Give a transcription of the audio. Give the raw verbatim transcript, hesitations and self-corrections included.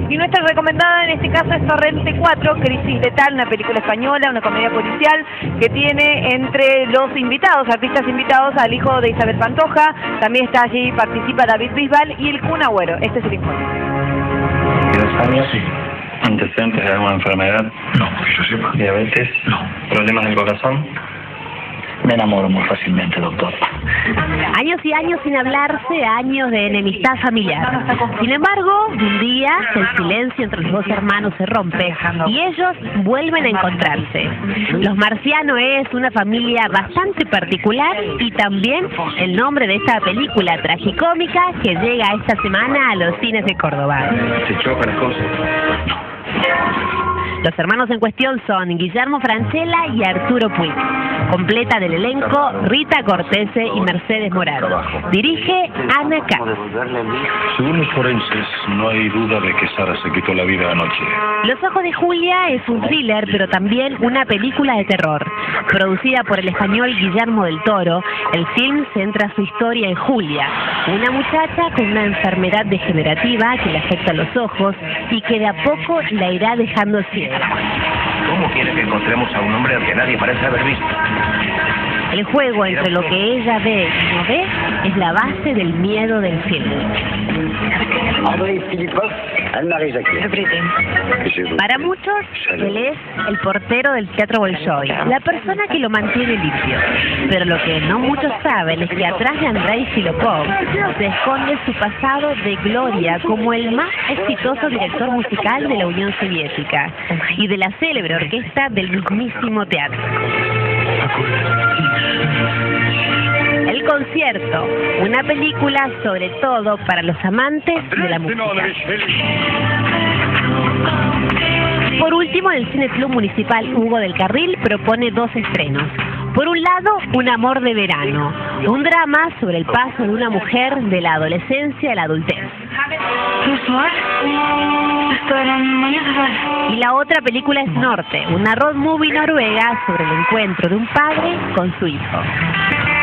Y nuestra recomendada en este caso es Torrente cuatro, Crisis Letal, una película española, una comedia policial que tiene entre los invitados, artistas invitados, al hijo de Isabel Pantoja, también está allí, participa David Bisbal y el Kun Agüero. Este es el informe. ¿Tienes años? Sí. ¿Antecedentes de alguna enfermedad? No, que yo sepa. ¿Diabetes? No. ¿Problemas del corazón? Me enamoro muy fácilmente, doctor. Años y años sin hablarse, años de enemistad familiar. Sin embargo, un día el silencio entre los dos hermanos se rompe y ellos vuelven a encontrarse. Los Marciano es una familia bastante particular y también el nombre de esta película tragicómica que llega esta semana a los cines de Córdoba. ¿Se chocan las cosas? Los hermanos en cuestión son Guillermo Francella y Arturo Puig. Completa del elenco Rita Cortese y Mercedes Morado. Dirige Ana K. Según los forenses, no hay duda de que Sara se quitó la vida anoche. Los ojos de Julia es un thriller, pero también una película de terror. Producida por el español Guillermo del Toro, el film centra su historia en Julia, una muchacha con una enfermedad degenerativa que le afecta los ojos y que de a poco la irá dejando ciega. ¿Cómo quiere que encontremos a un hombre al que nadie parece haber visto? El juego entre lo que ella ve y no ve es la base del miedo del film. André Filipov, Anne-Marie Jacquet. Para muchos, él es el portero del Teatro Bolshoi, la persona que lo mantiene limpio. Pero lo que no muchos saben es que atrás de Andrei Filipov se esconde su pasado de gloria como el más exitoso director musical de la Unión Soviética y de la célebre orquesta del mismísimo teatro. El concierto, una película sobre todo para los amantes de la música. Por último, el Cine Club Municipal Hugo del Carril propone dos estrenos. Por un lado, Un amor de verano, un drama sobre el paso de una mujer de la adolescencia a la adultez. Y la otra película es Norte, una road movie noruega sobre el encuentro de un padre con su hijo.